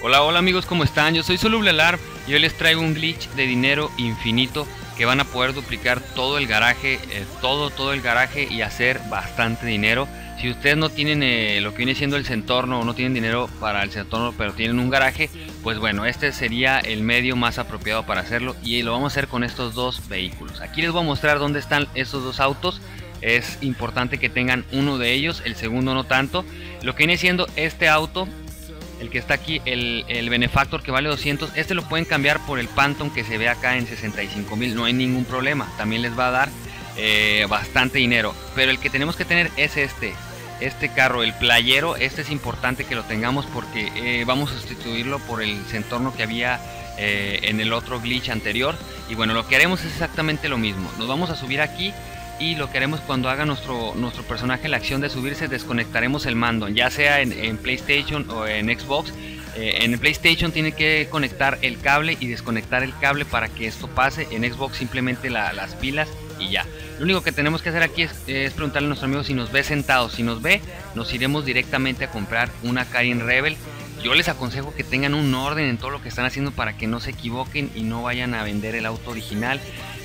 Hola, hola amigos, ¿cómo están? Yo soy Soluble Alarm y hoy les traigo un glitch de dinero infinito que van a poder duplicar todo el garaje, todo el garaje y hacer bastante dinero. Si ustedes no tienen lo que viene siendo el Zentorno o no tienen dinero para el Zentorno pero tienen un garaje, pues bueno, este sería el medio más apropiado para hacerlo y lo vamos a hacer con estos dos vehículos. Aquí les voy a mostrar dónde están estos dos autos. Es importante que tengan uno de ellos, el segundo no tanto. Lo que viene siendo este auto, el que está aquí, el Benefactor, que vale 200, este lo pueden cambiar por el Phantom que se ve acá en 65,000, no hay ningún problema, también les va a dar bastante dinero. Pero el que tenemos que tener es este carro, el playero. Este es importante que lo tengamos porque vamos a sustituirlo por el Zentorno que había en el otro glitch anterior. Y bueno, lo que haremos es exactamente lo mismo, nos vamos a subir aquí. Y lo que haremos cuando haga nuestro personaje la acción de subirse, desconectaremos el mando, ya sea en PlayStation o en Xbox. En el PlayStation tiene que conectar el cable y desconectar el cable para que esto pase. En Xbox simplemente las pilas y ya. Lo único que tenemos que hacer aquí es preguntarle a nuestro amigo si nos ve sentados. Si nos ve, nos iremos directamente a comprar una Karin Rebel. Yo les aconsejo que tengan un orden en todo lo que están haciendo para que no se equivoquen y no vayan a vender el auto original.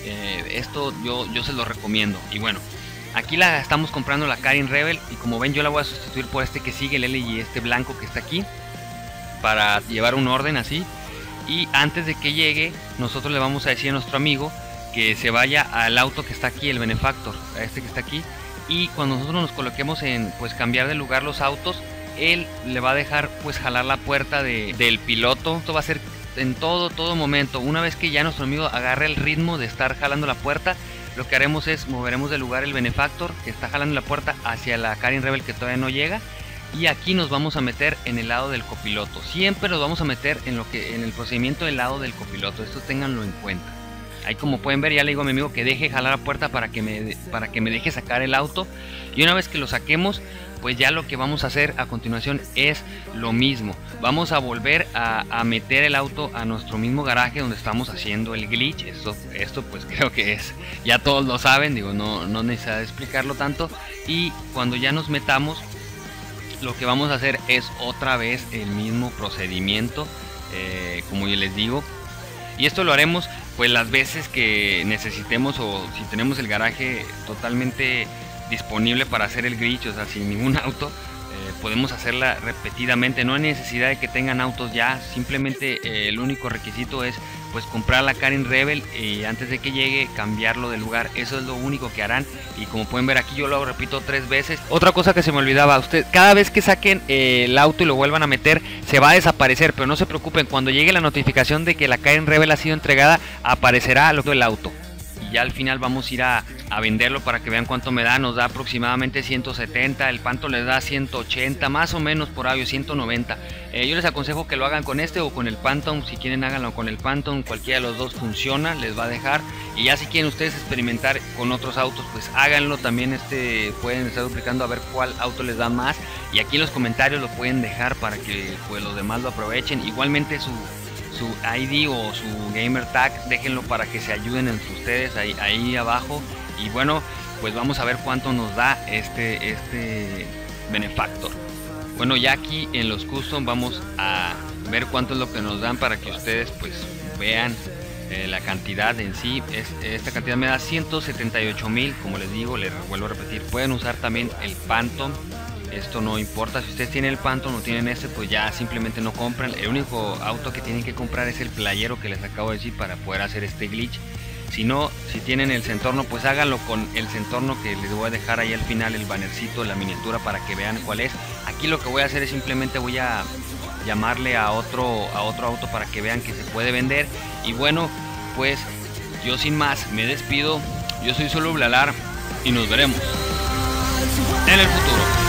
Esto yo se lo recomiendo. Y bueno, aquí la estamos comprando, la Karin Rebel, y como ven yo la voy a sustituir por este que sigue, el LG, este blanco que está aquí, para llevar un orden así. Y antes de que llegue, nosotros le vamos a decir a nuestro amigo que se vaya al auto que está aquí, el Benefactor, a este que está aquí. Y cuando nosotros nos coloquemos en pues cambiar de lugar los autos, él le va a dejar pues jalar la puerta del piloto. Esto va a ser en todo momento. Una vez que ya nuestro amigo agarre el ritmo de estar jalando la puerta, lo que haremos es moveremos de lugar el Benefactor que está jalando la puerta hacia la Karin Rebel que todavía no llega, y aquí nos vamos a meter en el lado del copiloto. Siempre nos vamos a meter en el procedimiento del lado del copiloto, esto ténganlo en cuenta. Ahí como pueden ver ya le digo a mi amigo que deje jalar la puerta para que me deje sacar el auto, y una vez que lo saquemos, pues ya lo que vamos a hacer a continuación es lo mismo. Vamos a volver a meter el auto a nuestro mismo garaje donde estamos haciendo el glitch. Esto pues creo que ya todos lo saben, digo, no necesita explicarlo tanto. Y cuando ya nos metamos, lo que vamos a hacer es otra vez el mismo procedimiento, como yo les digo. Y esto lo haremos pues las veces que necesitemos, o si tenemos el garaje totalmente disponible para hacer el glitch, o sea, sin ningún auto, podemos hacerla repetidamente. No hay necesidad de que tengan autos ya, simplemente el único requisito es pues comprar la Karin Rebel y antes de que llegue cambiarlo de lugar. Eso es lo único que harán, y como pueden ver aquí yo lo repito 3 veces. Otra cosa que se me olvidaba, cada vez que saquen el auto y lo vuelvan a meter, se va a desaparecer, pero no se preocupen, cuando llegue la notificación de que la Karin Rebel ha sido entregada, aparecerá lo del auto. Y ya al final vamos a ir a venderlo para que vean cuánto me da. Nos da aproximadamente 170, el Phantom les da 180, más o menos por ahí, 190. Yo les aconsejo que lo hagan con este o con el Phantom. Si quieren háganlo con el Phantom, cualquiera de los dos funciona, les va a dejar. Y ya si quieren ustedes experimentar con otros autos, pues háganlo también. Pueden estar duplicando a ver cuál auto les da más, y aquí en los comentarios lo pueden dejar para que pues los demás lo aprovechen. Igualmente su ID o su gamer tag, déjenlo para que se ayuden entre ustedes ahí abajo. Y bueno, pues vamos a ver cuánto nos da este Benefactor. Bueno, ya aquí en los custom vamos a ver cuánto es lo que nos dan para que ustedes pues vean la cantidad en sí. Esta cantidad me da 178,000, como les digo, les vuelvo a repetir, pueden usar también el Phantom. Esto no importa, si ustedes tienen el Phantom o no tienen pues ya simplemente no compran. El único auto que tienen que comprar es el playero que les acabo de decir para poder hacer este glitch. Si no, si tienen el Zentorno, pues háganlo con el Zentorno, que les voy a dejar ahí al final el bannercito, la miniatura, para que vean cuál es. Aquí lo que voy a hacer es simplemente voy a llamarle a otro auto para que vean que se puede vender. Y bueno, pues yo sin más me despido. Yo soy Soluble Alarm y nos veremos en el futuro.